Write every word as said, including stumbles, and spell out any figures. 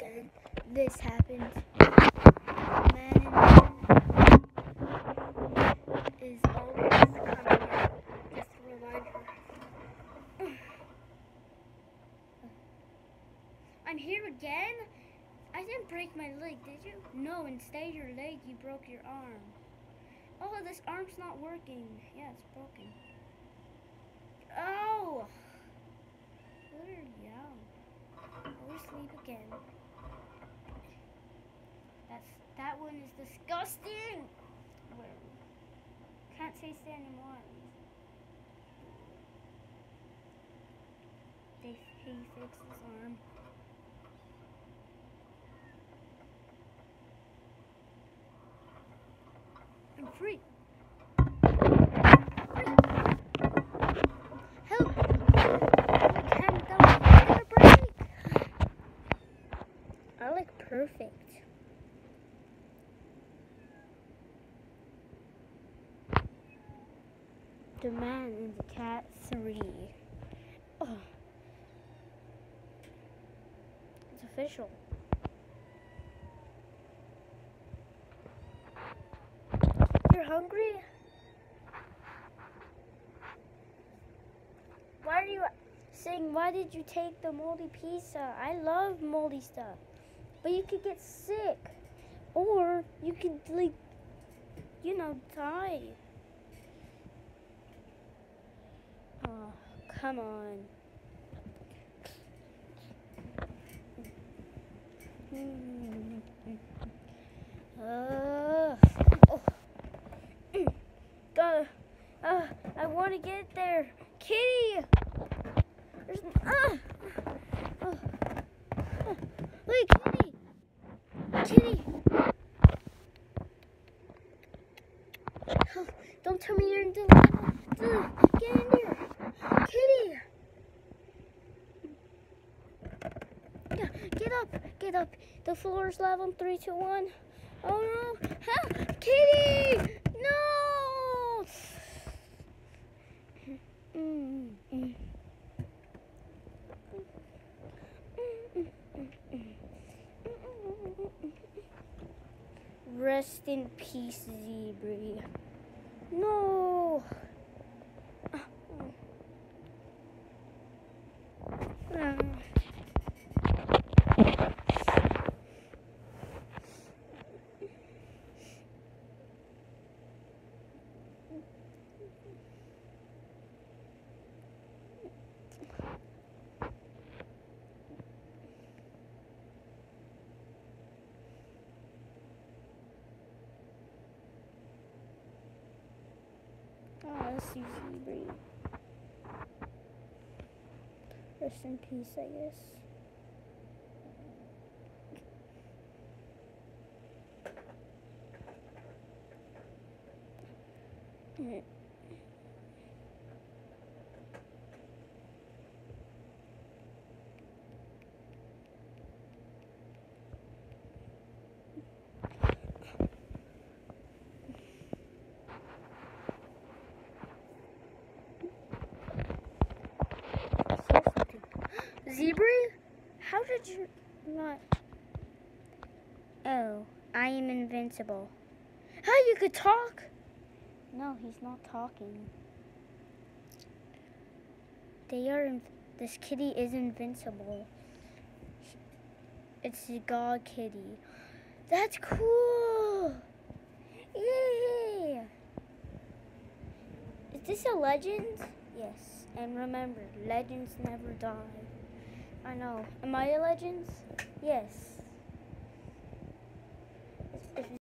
again. This happened. The man in there is always coming out. Just to remind her. I'm here again? I didn't break my leg, did you? No, instead your leg, you broke your arm. Oh, this arm's not working. Yeah, it's broken. Oh! Where are you? Always sleep again. That's, that one is disgusting! Where? Can't taste it anymore. They, he fixed his arm. I'm free. Free. Help! I can't go. I'm gonna break. I look perfect. The Man and the Cat three. Oh. It's official. You're hungry? Why are you saying, why did you take the moldy pizza? I love moldy stuff. But you could get sick. Or you could, like, you know, die. Oh, come on. Uh, oh. Uh, uh, I want to get there. Kitty! There's, uh, uh, uh, wait, Kitty! Kitty! Oh, don't tell me you're in the lava. Uh, get in there. Kitty! Yeah, get up, get up. The floor's level. Three, two, one. Oh no! Help! Kitty! No! Mm, mm. Rest in peace, Zebra. No! Uh. Oh, let's see Zebra. Rest in peace, I guess. Mm. Zebra? How did you not? Oh, I am invincible. How you could talk? No, he's not talking. They are. In this kitty is invincible. It's a god kitty. That's cool. Yeah. Is this a legend? Yes. And remember, legends never die. I know. Am I a legend? Yes.